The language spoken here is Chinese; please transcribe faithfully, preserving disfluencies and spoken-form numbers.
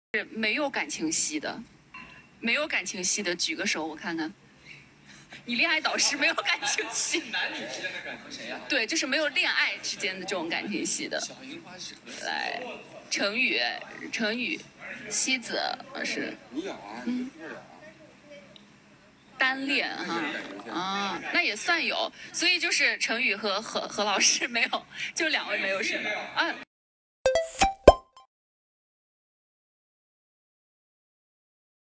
是没有感情戏的，没有感情戏的举个手，我看看。你恋爱导师没有感情戏， 男女之间的感情谁呀？ 对，就是没有恋爱之间的这种感情戏的。 小樱花是来，成语，成语，妻子是。 你有啊？嗯。 单恋哈啊，那也算有，所以就是成语和何何老师没有，就两位没有是吧？啊。